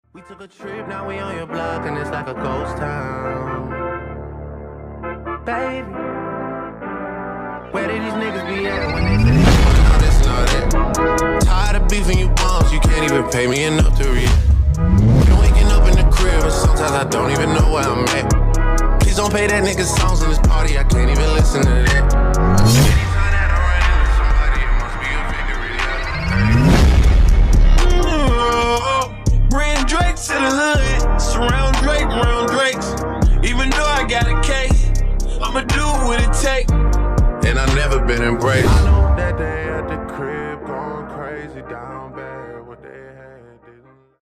We took a trip, now we on your block, and it's like a ghost town. Baby, where did these niggas be at when they say they no, this, no, that? Tired of beefing you bums, you can't even pay me enough to read. Been waking up in the crib, and sometimes I don't even know where I'm at. Please don't pay that nigga songs in this party, I can't even listen to that.